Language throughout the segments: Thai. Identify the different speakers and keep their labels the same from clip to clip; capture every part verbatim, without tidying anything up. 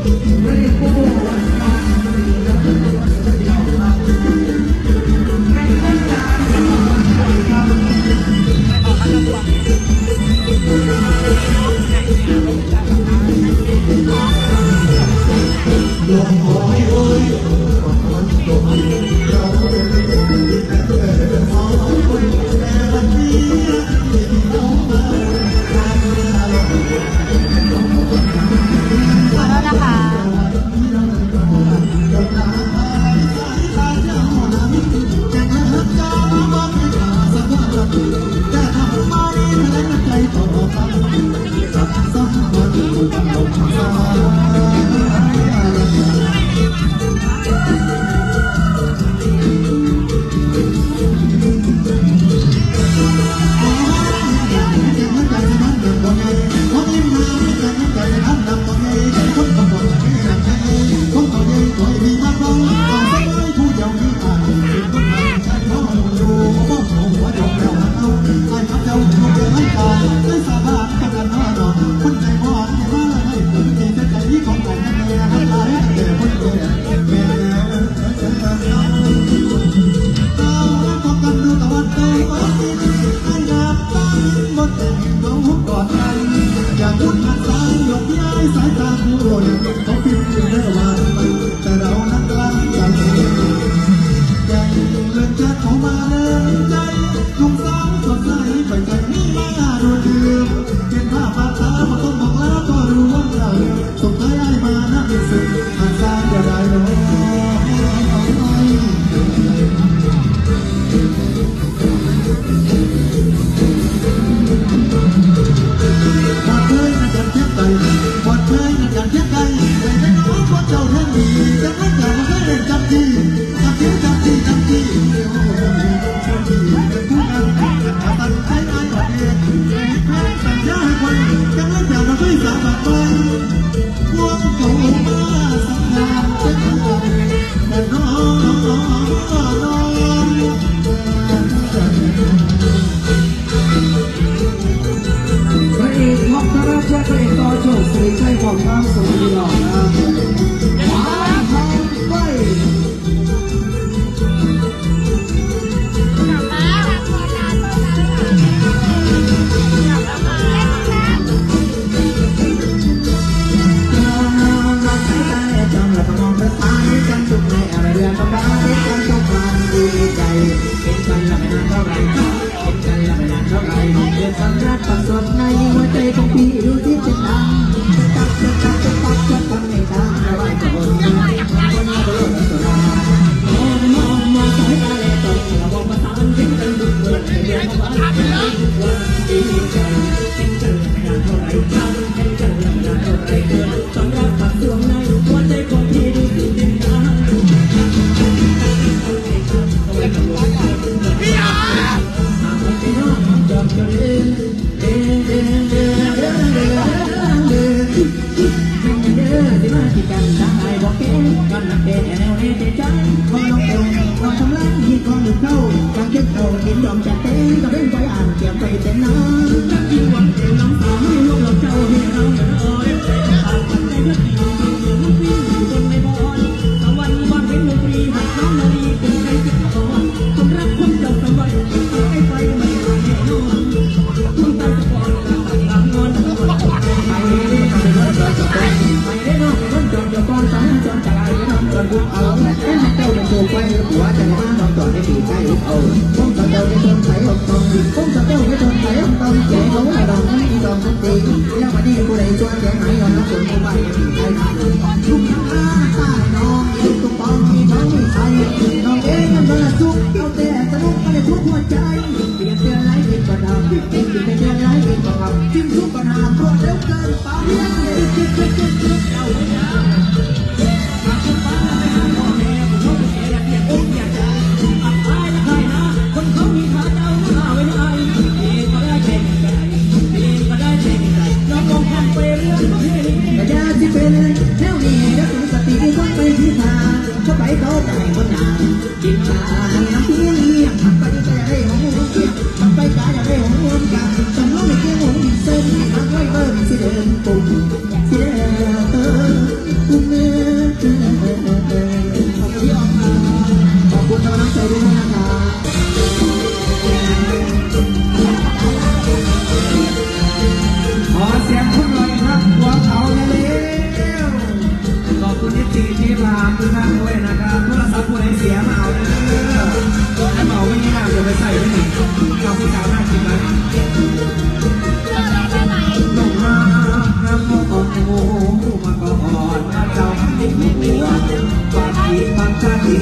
Speaker 1: สิเดินปุ่มสิเดินเออ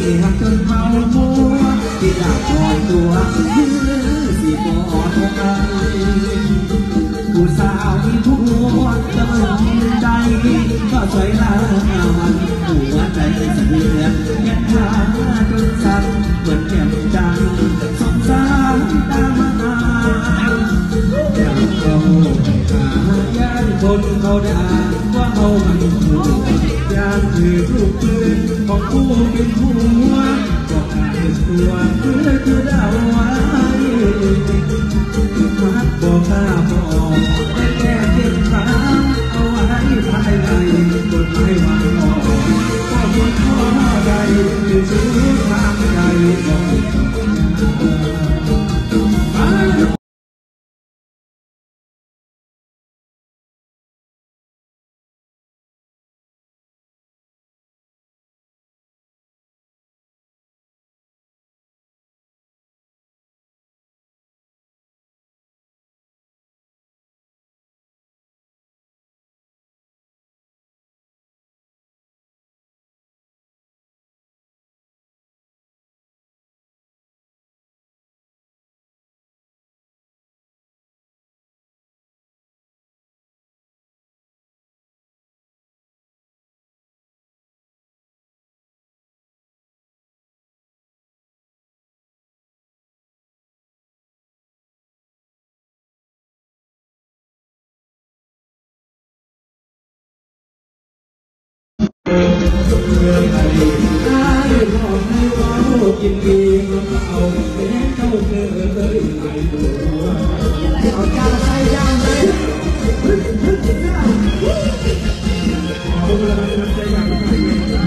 Speaker 1: หักจนเมามัวที่อยากลอยตัวยื้อสีบอดของใครผู้สาวที่ทุกหัวจะไม่มีใจก็สวยละมันหัวใจสะเทือนยันหาจนสั่นเหมือนแก้มจังสงสารตามมาอยากเราหาญาติคนเขาด่าว่าเขามันถูกยามถือรูปปืนของผู้เป็นผัวก็ขาดตัวเพื่อคือดาวไว้มัดบอกข้าบอกแต่แค่เก็บฟ้าเอาไว้ภายในกดไม่วางออกก็บนข้อใดอยู่ชื่อทางใดบอกยินดีมาเอาแม่เจ้าเธอเลยไม่รู้เอาจ้าใส่ย่างเลยเอาเวลาจะใส่ย่างใส่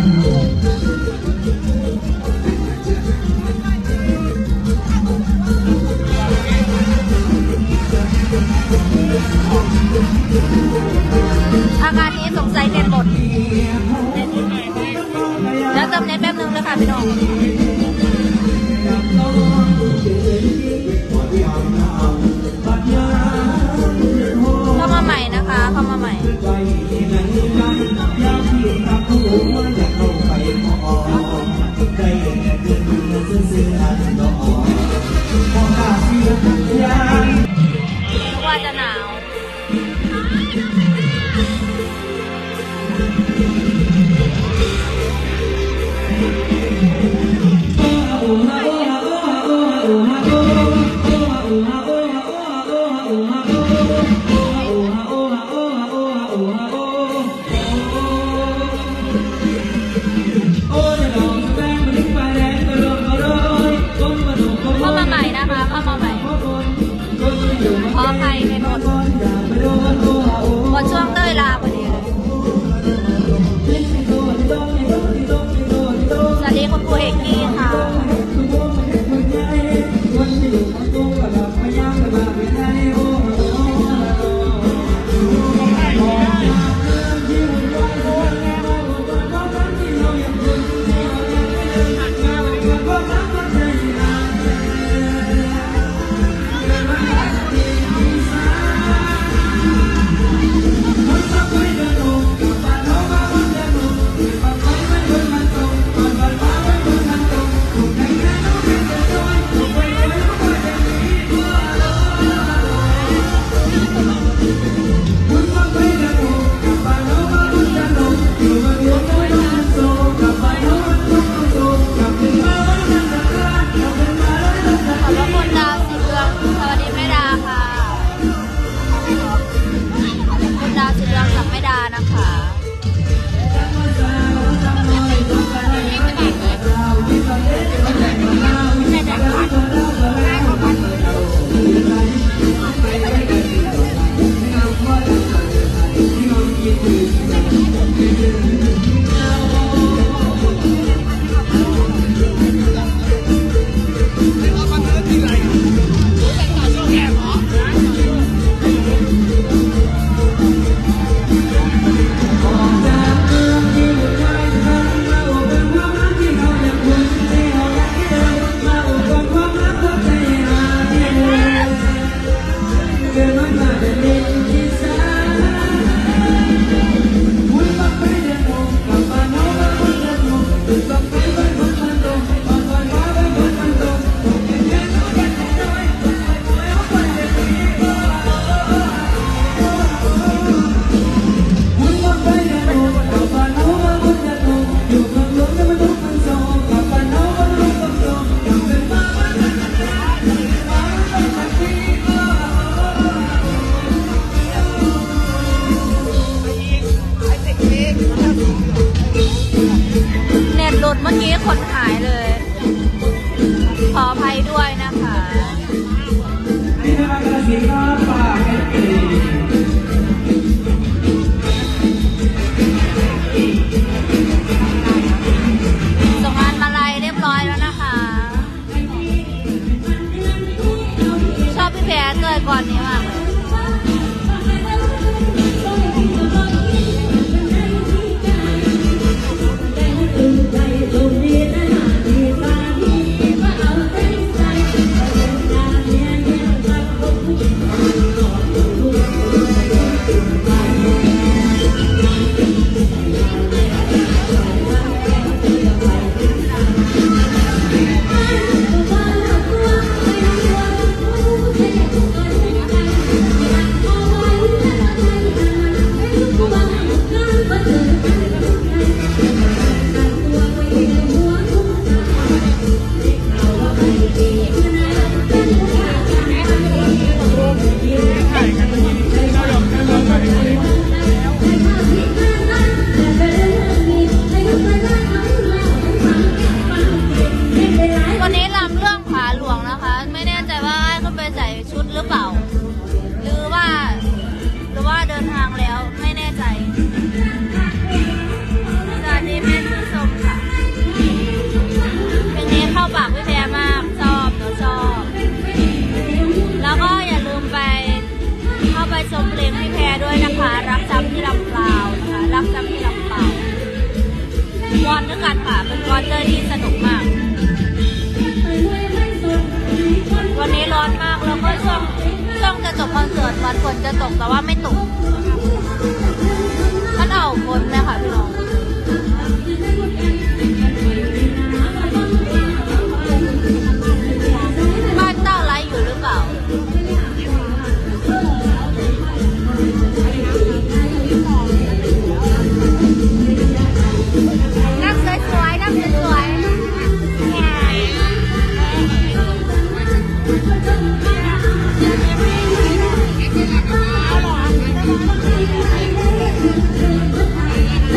Speaker 2: อาการนี้สงสัยเน็ตหมดแล้วเติมเน็ตแป๊บนึงเลยค่ะพี่น้องเข้ามาใหม่นะคะเข้ามาใหม่ว่าจะหนาวหมดช่วงเต้ยลาพอดีเลยกี้คนหายเลย ขออภัยด้วยนะคะ
Speaker 1: นี่เป็นการกระสินน้ำปลาเอ็นเอ
Speaker 2: ส่งงานมาลัยเรียบร้อยแล้วนะคะ ชอบพี่แพรเกิดก่อนนี้มากเลยวันนี้ลำเรื่องผาหลวงนะคะ ไม่แน่ใจว่าไอ้ขึ้นไปใส่ชุดหรือเปล่า หรือว่า หรือว่าเดินทางแล้วไม่แน่ใจสวัสดีแม่ชื่อชมค่ะเพลงนี้เข้าปากพี่แพรมากชอบหนูชอบ แล้วก็อย่าลืมไปเข้าไปชมเพลงพี่แพรด้วยนะคะรักจำที่ลำเปล่านะคะรักจำที่ลำเปล่าวอนด้วยกันค่ะเป็นวอนเตอร์ที่สนุกมากวันนี้ร้อนมากแล้วก็ช่วงช่วงจะจบคอนเสิร์ตวันฝนจะตกแต่ว่าไม่ตกมันเอาฝนไหมคะพี่น้องบ้านเต้าไรอยู่หรือเปล่านั่งสวยๆนั่งสวยๆน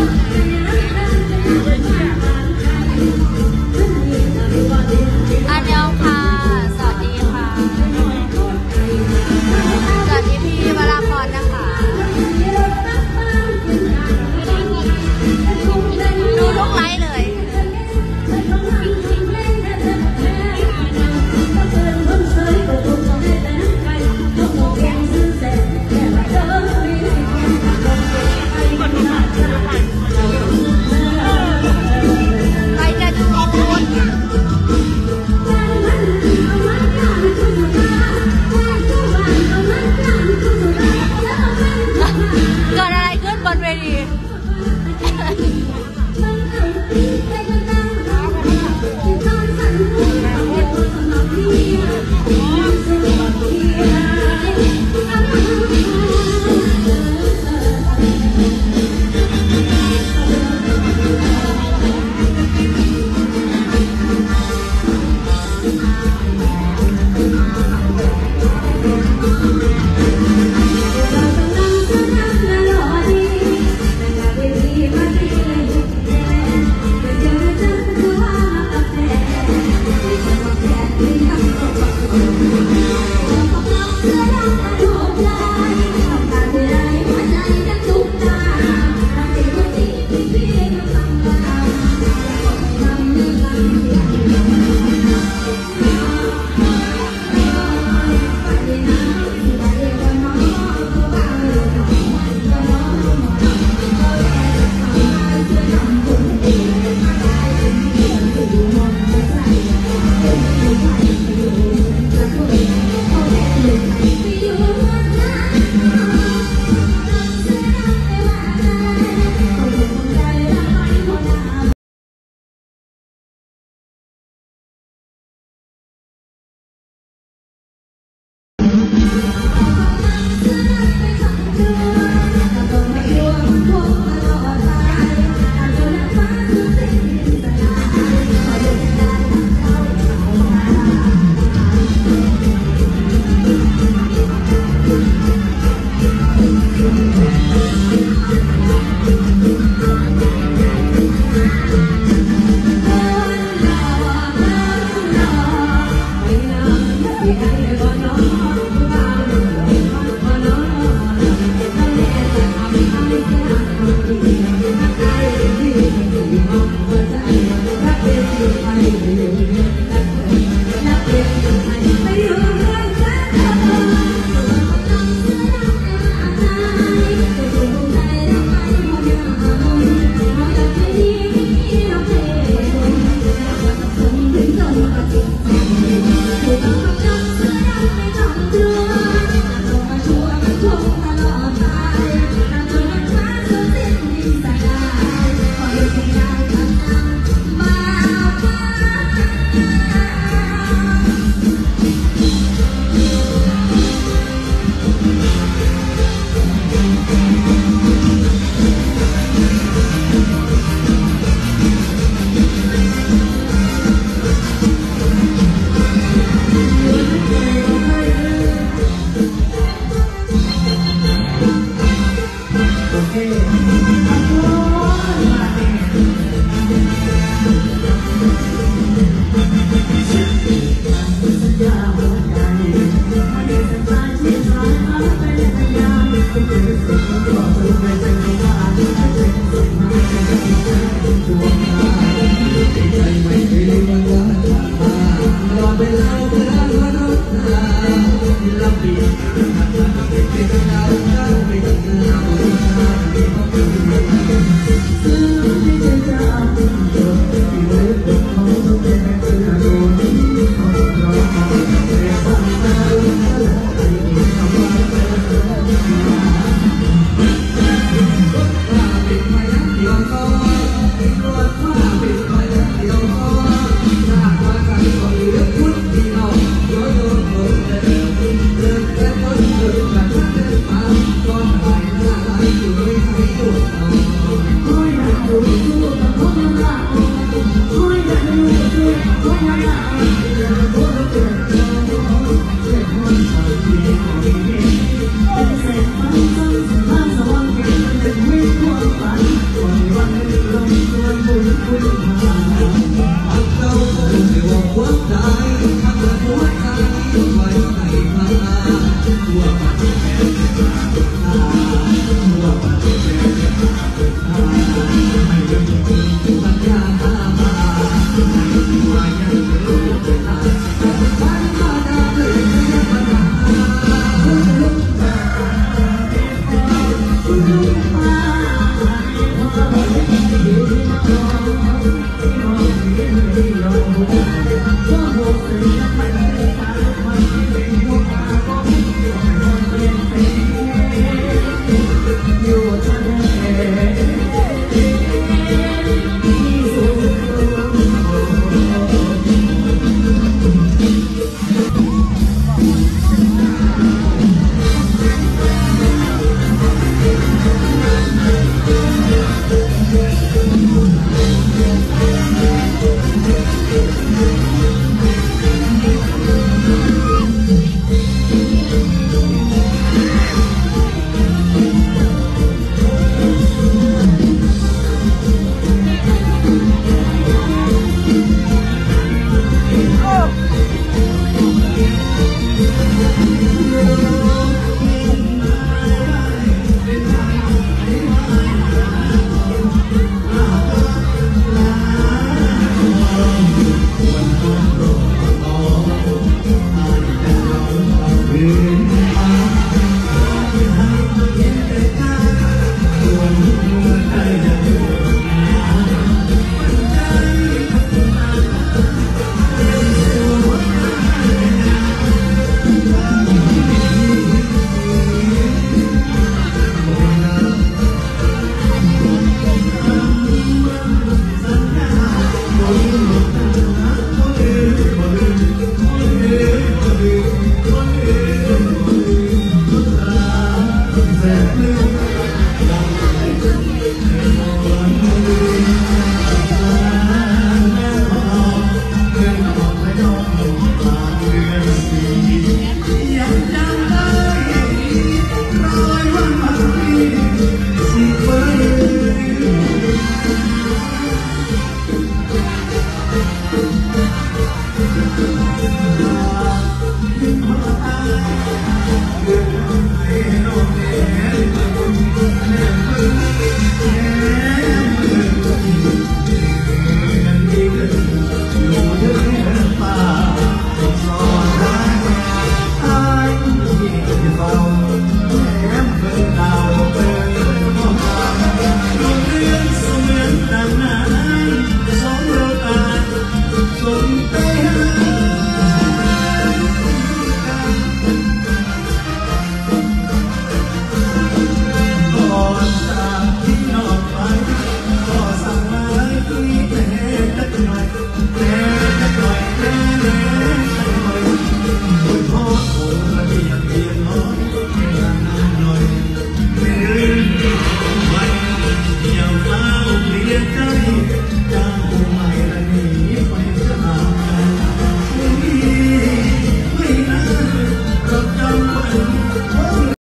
Speaker 1: แม่